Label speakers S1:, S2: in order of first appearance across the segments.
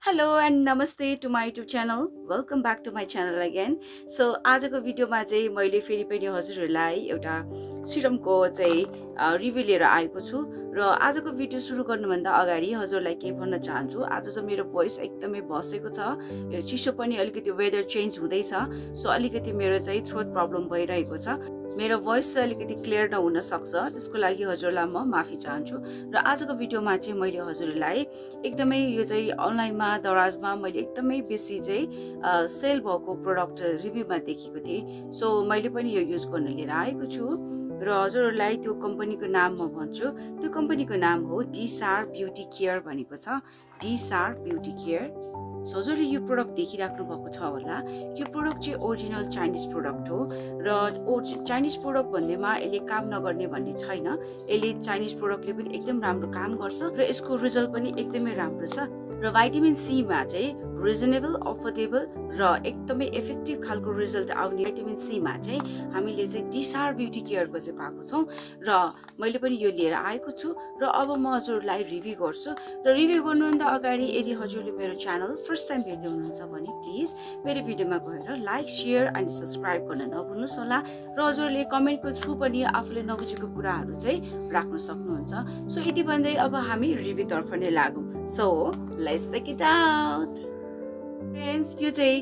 S1: Hello and namaste to my YouTube channel. Welcome back to my channel again. So आजको भिडियोमा चाहिँ मैले फेरि पनि हजुरहरुलाई एउटा सिरमको चाहिँ रिभ्यु लिएर आएको छु र आजको भिडियो सुरु गर्नुभन्दा अगाडि हजुरलाई के भन्न चाहन्छु आज चाहिँ मेरो भोइस एकदमै बसेको छ यो चिसो पनि अलिकति वेदर चेन्ज हुँदैछ सो अलिकति मेरो चाहिँ थ्रोट प्रब्लम भइरहेको छ मेरो भोइस चाहिँ अलिकति क्लियर नहुन सक्छ त्यसको लागि हजुरलाई म माफी चाहन्छु र आजको भिडियोमा चाहिँ मैले हजुरलाई एकदमै यो चाहिँ अनलाइनमा दराजमा मैले एकदमै बेसी चाहिँ सेल भएको प्रोडक्ट रिभ्युमा देखेको थिएँ सो मैले पनि यो युज गर्न लिएर आएको छु र हजुरलाई त्यो कम्पनीको नाम म भन्छु त्यो कम्पनीको नाम हो डिसार ब्युटी केयर भनेको छ डिसार ब्युटी केयर सो हजुरले यो प्रोडक्ट देखिराख्नु भएको छ होला यो प्रोडक्ट चाहिँ ओरिजिनल चाइनिज प्रोडक्ट हो र चाइनिज प्रोडक्ट भन्दैमा यसले काम नगर्ने भन्ने छैन यसले चाइनिज प्रोडक्टले पनि एकदम राम्रो काम गर्छ र यसको रिजल्ट पनि एकदमै राम्रो छ र भाइटामिन सी मा चाहिँ रिजनेबल अफोर्डेबल र एकदमै इफेक्टिभ खालको रिजल्ट आउने भाइटामिन सी मा चाहिँ हामीले चाहिँ डिसार ब्युटी केयरको चाहिँ पाएको छौं र मैले पनि यो लिएर आएको छु र अब म हजुरलाई रिभ्यु गर्छु र रिभ्यु गर्नुभन्दा अगाडि यदि हजुरले मेरो च्यानल फर्स्ट टाइम हेर्दै हुनुहुन्छ भने प्लिज मेरो भिडियोमा गएर लाइक शेयर अनि सब्स्क्राइब गर्न नभुल्नुस् होला र हजुरले कमेन्टको थ्रु पनि आफूले नबुझेको कुराहरू चाहिँ राख्न सक्नुहुन्छ सो यति भन्दै अब हामी रिभ्यु तर्फ नै लागौं so let's check it out friends यो चाहिँ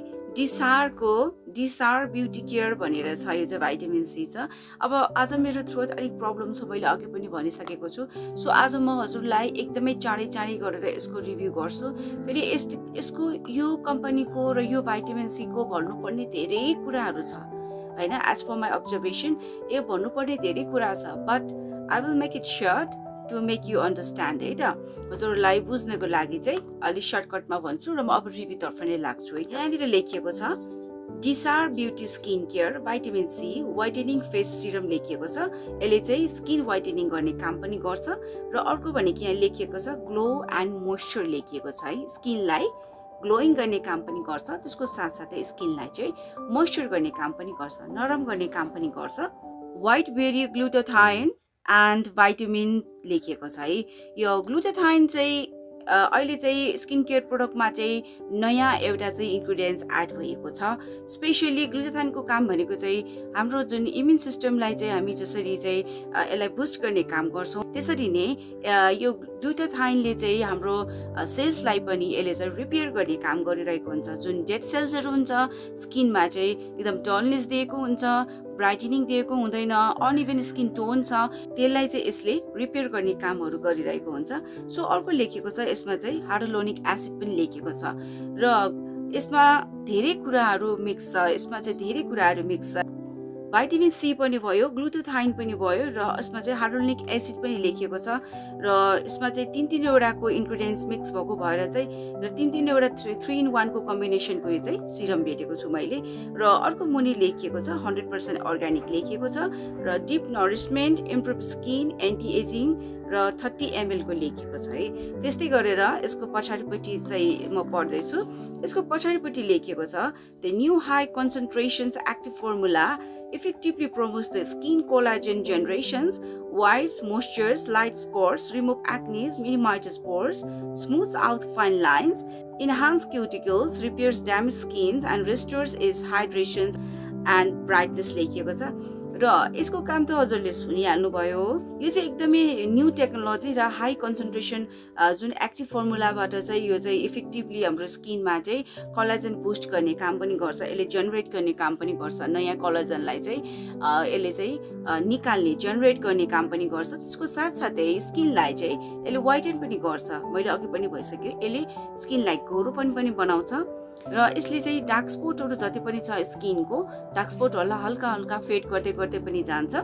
S1: डिसार ब्युटी केयर भनेर छ यो चाहिँ भाइटामिन सी छ अब आज मेरो थ्रोट अलिक प्रब्लम छ मैले अघि पनि भनिसकेको छु सो आज म हजुरलाई एकदमै चाँडै गरेर यसको रिभ्यु गर्छु फेरि यसको यो कम्पनीको र यो भाइटामिन सी को भन्नुपर्ने धेरै कुराहरू छ हैन एज पर माई अब्जर्भेसन यो भन्नुपर्ने धेरै कुरा छ but I will make it short to make you understand है त हजुरलाई बुझ्नको लागि चाहिँ अलि सर्टकटमा भन्छु र म अब रिभ्यु तर्फ नै लाग्छु है यहाँनिर लेखिएको छ डिसार beauty skin care vitamin C whitening face serum लेखिएको छ यसले चाहिँ स्किन व्हाइटनिङ गर्ने काम पनि गर्छ र अर्को भनेको यहाँ लेखिएको छ ग्लो एन्ड मोइस्चर लेखिएको छ है स्किनलाई ग्लोइङ गर्ने काम पनि गर्छ त्यसको साथसाथै स्किनलाई चाहिँ मोइस्चर गर्ने काम पनि गर्छ नरम गर्ने काम पनि गर्छ white berry glutathione and vitamin लेखिएको छ है यो ग्लुटाथाइन चाहिँ अहिले चाहिँ स्किन केयर प्रोडक्टमा चाहिँ नयाँ एउटा चाहिँ इन्ग्रेडियन्ट्स एड भएको छ स्पेशली ग्लुटाथाइनको काम भनेको चाहिँ हाम्रो जुन इम्युन सिस्टमलाई चाहिँ हामी जसरी चाहिँ यसलाई बुस्ट गर्ने काम गर्छौं त्यसरी नै यो ग्लुटाथाइनले चाहिँ हाम्रो सेल्सलाई पनि यसले चाहिँ रिपेयर गर्ने काम गरिरहेको हुन्छ जुन डेड सेल्सहरू हुन्छ स्किनमा चाहिँ एकदम डलनेस दिएको हुन्छ ब्राइटनिङ दिएको हुँदैन अनइभन स्किन टोन छ त्यसलाई चाहिँ यसले रिपेयर गर्ने कामहरू गरिरहेको हुन्छ सो अर्को लेखेको छ यसमा चाहिँ हाइड्रोलोनिक एसिड पनि लेखेको छ र यसमा धेरै कुराहरू मिक्स छ यसमा चाहिँ धेरै कुराहरू मिक्स छ भाइटामिन सी पनि भयो ग्लुटाथाइन पनि भयो र यसमा चाहिँ हाइड्रोलोनिक एसिड पनि लेखिएको छ र यसमा चाहिँ तीन वटाको इन्ग्रेडियन्ट्स मिक्स भएको भएर चाहिँ र तीन वटा 3 in 1 को कम्बिनेसनको यो चाहिँ सिरम भेटेको छु मैले र अर्को मुनि लेखिएको छ 100% अर्ग्यानिक लेखिएको छ र deep nourishment improve skin anti ageing र 30 ml को लेखिएको छ है त्यस्तै गरेर यसको पछाडिपट्टि चाहिँ म पढ्दै छु यसको पछाडिपट्टि लेखिएको छ the new high concentrations active formula effectively promotes the skin collagen generations, whites, moistures, light pores, remove acne, minimizes pores, smooths out fine lines, enhances cuticles, repairs damaged skins, and restores its hydration and brightness लेखिएको छ र यसको काम त हजुरले सुनिहाल्नु भयो यो चाहिँ एकदमै न्यू टेक्नोलोजी र हाई कन्सन्ट्रेसन जुन एक्टिभ फर्मुलाबाट चाहिँ यो चाहिँ इफेक्टिभली हाम्रो स्किनमा चाहिँ कोलाजन बुस्ट गर्ने काम पनि गर्छ यसले जेनेरेट गर्ने काम पनि गर्छ नयाँ कोलाजनलाई चाहिँ यसले चाहिँ निकाल्ने जेनेरेट गर्ने काम पनि गर्छ त्यसको साथसाथै स्किनलाई चाहिँ यसले व्हाइटन पनि गर्छ मैले अघि पनि भइसक्यो यसले स्किनलाई गोरो पनि बनाउँछ र यसले चाहिँ डार्क स्पटहरु जति पनि छ स्किनको डार्क स्पटहरुलाई हल्का हल्का फेड गर्दै पनि जान्छ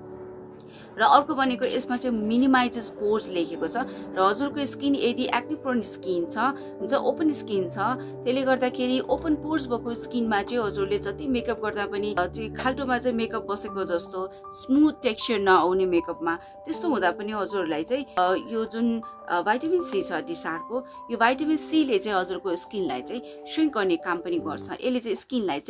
S1: र अर्को भनेको यसमा चाहिँ मिनिमाइजेस पोर्स लेखेको छ र हजुरको स्किन यदि एक्ने प्रोन स्किन छ हुन्छ ओपन स्किन छ त्यसले गर्दाखेरि ओपन पोर्स भएको स्किनमा चाहिँ हजुरले जति मेकअप गर्दा पनि चाहिँ खाल्टोमा चाहिँ मेकअप बसेको जस्तो स्मुथ टेक्सचर नआउने मेकअपमा त्यस्तो हुँदा पनि हजुरलाई चाहिँ यो जुन भाइटामिन सी छ डिसारको यो भाइटामिन सी ले चाहिँ हजुरको स्किनलाई चाहिँ श्रिङ्क गर्ने काम पनि गर्छ यसले चाहिँ स्किनलाई चाहिँ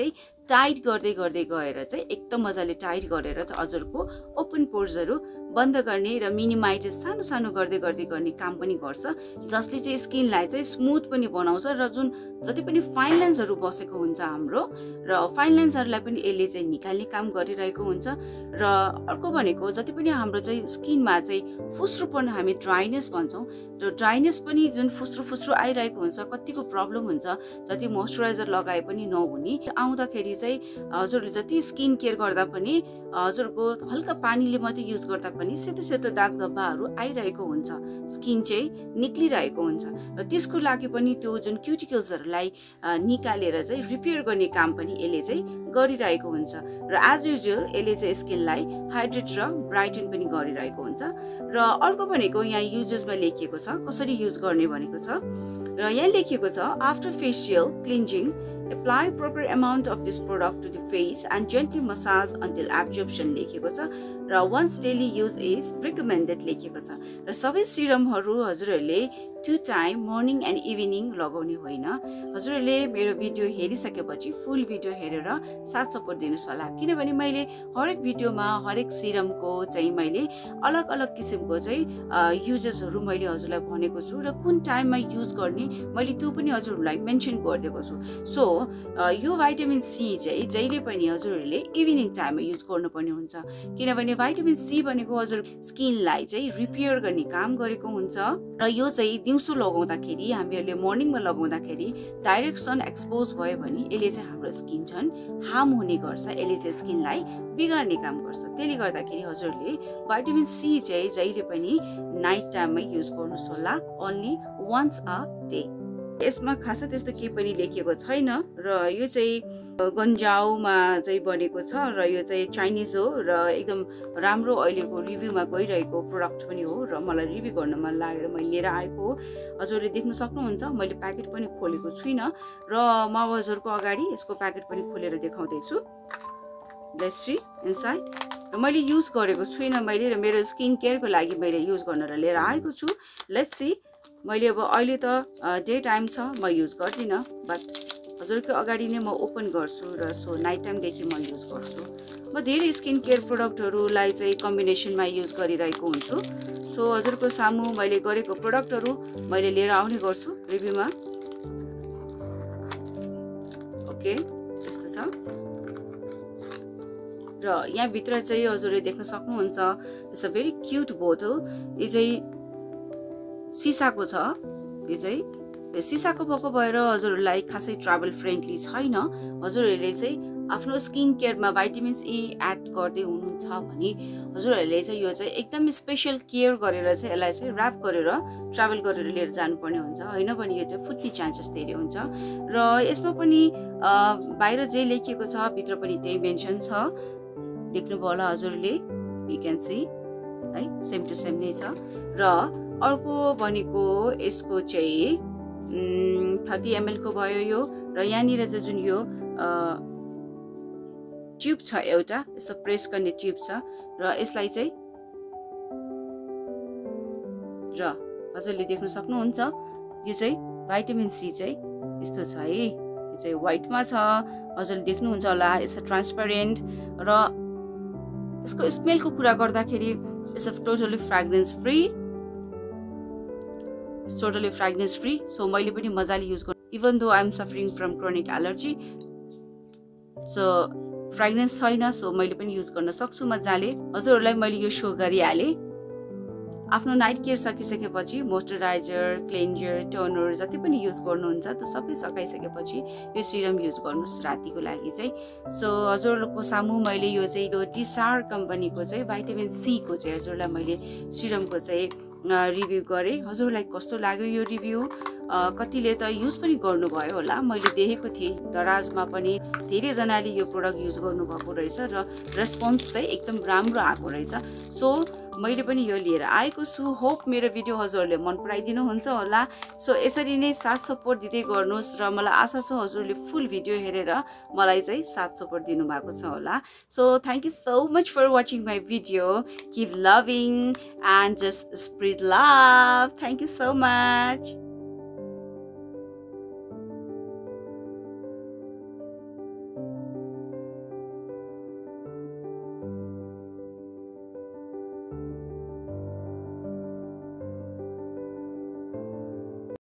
S1: टाइट गर्दै गर्दै गएर चाहिँ एकदम मजाले टाइट गरेर चाहिँ हजुरको ओपन पोर्सहरू बन्द गर्ने र मिनिमाइज सानो सानो गर्दै गर्दै गर्ने काम पनि गर्छ, जसले चाहिँ स्किनलाई चाहिँ स्मुथ पनि बनाउँछ र जुन जति पनि फाइन लाइन्सहरू बसेको हुन्छ हाम्रो र फाइन लाइन्सहरूलाई पनि यसले चाहिँ निकाल्ने काम गरिरहेको हुन्छ। र अर्को भनेको जति पनि हाम्रो चाहिँ स्किनमा चाहिँ फुस्रोपन हामी ड्राइनेस भन्छौँ, र ड्राइनेस पनि जुन फुस्रो आइरहेको हुन्छ, कतिको प्रब्लम हुन्छ, जति मोइस्चराइजर लगाए पनि नहुने आउँदाखेरि चाहिँ हजुरले जति स्किन केयर गर्दा पनि हजुरको हल्का पानीले मात्रै युज गर्दा पनि सेतो सेतो दाग धब्बाहरू आइरहेको हुन्छ, स्किन चाहिँ निक्लिरहेको हुन्छ र त्यसको लागि पनि त्यो जुन क्युटिकल्सहरूलाई निकालेर चाहिँ रिपेयर गर्ने काम पनि यसले चाहिँ गरिरहेको हुन्छ। र एज युजुअल यसले चाहिँ स्किनलाई हाइड्रेट र ब्राइटन पनि गरिरहेको हुन्छ। र अर्को भनेको यहाँ युजेसमा लेखिएको छ कसरी युज गर्ने भनेको छ, र यहाँ लेखिएको छ after facial cleansing apply proper amount of this product to the face and gently massage until absorption लेखिएको छ र once daily use is recommended लेखिएको छ। र सबै सिरमहरू हजुरहरूले 2 टाइम मर्निङ एन्ड इभिनिङ लगाउने होइन। हजुरहरूले मेरो भिडियो हेरिसकेपछि फुल भिडियो हेरेर साथ सपोर्ट दिनुहोस् होला, किनभने मैले हरेक भिडियोमा हरेक सिरमको चाहिँ मैले अलग अलग किसिमको चाहिँ युजेसहरू मैले हजुरलाई भनेको छु र कुन टाइममा युज गर्ने मैले त्यो पनि हजुरहरूलाई मेन्सन गरिदिएको छु। सो यो भाइटामिन सी चाहिँ जहिले पनि हजुरहरूले इभिनिङ टाइममा युज गर्नुपर्ने हुन्छ, किनभने भाइटामिन सी भनेको हजुर स्किनलाई चाहिँ रिपेयर गर्ने काम गरेको हुन्छ। र यो चाहिँ दिउँसो लगाउँदाखेरि हामीहरूले मर्निङमा लगाउँदाखेरि डाइरेक्ट सन एक्सपोज भयो भने यसले चाहिँ हाम्रो स्किन झन् हार्म हुने गर्छ, यसले चाहिँ स्किनलाई बिगार्ने काम गर्छ। त्यसले गर्दाखेरि हजुरले भाइटामिन सी चाहिँ जहिले पनि नाइट टाइममा युज गर्नुहोस् होला, ओन्ली वन्स अ डे। यसमा खासै त्यस्तो केही पनि लेखिएको छैन र यो चाहिँ गन्जाउमा चाहिँ बनेको छ र यो चाहिँ चाइनिज हो र एकदम राम्रो अहिलेको रिभ्यूमा गइरहेको प्रोडक्ट पनि हो र मलाई रिभ्यू गर्न मन लागेर मैले लिएर आएको हो। हजुरले देख्न सक्नुहुन्छ मैले प्याकेट पनि खोलेको छुइनँ र म हजुरको अगाडि यसको प्याकेट पनि खोलेर देखाउँदैछु। Let's see inside. र मैले युज गरेको छुइनँ मैले, र मेरो स्किन केयरको लागि मैले युज गर्न लिएर आएको छु। Let's see. मैले अब अहिले त डे टाइम छ म युज गर्दिनँ, बट हजुरको अगाडि नै म ओपन गर्छु र सो नाइट टाइमदेखि म युज गर्छु। म धेरै स्किन केयर प्रोडक्टहरूलाई चाहिँ कम्बिनेसनमा युज गरिरहेको हुन्छु। सो हजुरको सामु मैले गरेको प्रोडक्टहरू मैले लिएर आउने गर्छु रिभ्यूमा। ओके, यस्तो छ। र यहाँभित्र चाहिँ हजुरले देख्न सक्नुहुन्छ इट्स अ भेरी क्युट बोतल। यो चाहिँ सिसाको छ, यो चाहिँ सिसाको भएको भएर हजुरहरूलाई खासै ट्राभल फ्रेन्डली छैन। हजुरहरूले चाहिँ आफ्नो स्किन केयरमा भाइटामिन ई एड गर्दै हुनुहुन्छ भने हजुरहरूले चाहिँ यो चाहिँ एकदम स्पेसल केयर गरेर चाहिँ यसलाई चाहिँ ऱ्याप गरेर ट्राभल गरेर लिएर जानुपर्ने हुन्छ, होइन भने यो चाहिँ फुट्ने चान्सेस धेरै हुन्छ। र यसमा पनि बाहिर जे लेखिएको छ भित्र पनि त्यही मेन्सन छ, देख्नुभयो होला हजुरले, यु क्यान सी है, सेम टु सेम नै छ। र अर्को भनेको यसको चाहिँ 30 ml को भयो यो, र यहाँनिर चाहिँ जुन यो ट्युब छ एउटा यस्तो प्रेस गर्ने ट्युब छ र यसलाई चाहिँ र हजुरले देख्न सक्नुहुन्छ यो चाहिँ भाइटामिन सी चाहिँ यस्तो छ है, यो चाहिँ व्हाइटमा छ, हजुरले देख्नुहुन्छ होला। यसो ट्रान्सपेरेन्ट र यसको स्मेलको कुरा गर्दाखेरि it's totally fragrance free, totally fragrance free. So मैले पनि मजाले युज गर्छु, even though I am suffering from chronic allergy. So fragrance छैन, सो मैले पनि युज गर्न सक्छु मजाले। हजुरहरूलाई मैले यो सो गरिहालेँ। आफ्नो नाइट केयर सकिसकेपछि मोइस्चराइजर, क्लेन्जर, टोनर जति पनि युज गर्नुहुन्छ त सबै सकाइसकेपछि यो सिरम युज गर्नुहोस् रातिको लागि चाहिँ। सो हजुरहरूको सामु मैले यो चाहिँ यो डिसार कम्पनीको चाहिँ भाइटामिन सी को चाहिँ हजुरलाई मैले सिरमको चाहिँ रिभ्यू गरेँ। हजुरलाई कस्तो लाग्यो यो रिभ्यू? कतिले त युज पनि गर्नुभयो होला, मैले देखेको थिएँ दराजमा पनि धेरैजनाले यो प्रोडक्ट युज गर्नुभएको रहेछ र रेस्पोन्स चाहिँ एकदम राम्रो आएको रहेछ। सो मैले पनि यो लिएर आएको छु। होप मेरो भिडियो हजुरहरूले मन पराइदिनुहुन्छ होला। सो यसरी नै साथ सपोर्ट दिँदै गर्नुहोस् र मलाई आशा छ हजुरले फुल भिडियो हेरेर मलाई चाहिँ साथ सपोर्ट दिनुभएको छ होला। So thank you so much for watching my video. Keep loving and just spread love. Thank you so much.